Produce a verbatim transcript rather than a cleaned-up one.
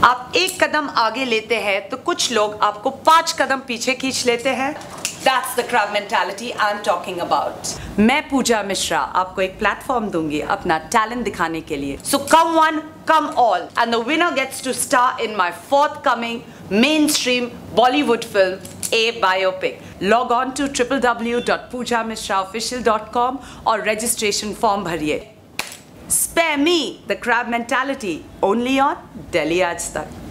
आप एक कदम आगे लेते हैं तो कुछ लोग आपको पांच कदम पीछे खींच लेते हैं। That's the crab mentality I'm talking about. मैं पूजा मिश्रा आपको एक प्लेटफॉर्म दूंगी अपना टैलेंट दिखाने के लिए। So come one, come all, and the winner gets to star in my forthcoming mainstream Bollywood film, A Biopic. Log on to w w w dot pooja mishra official dot com और registration form भरिए। Spare me the crab mentality only on Delhi Aaj Tak.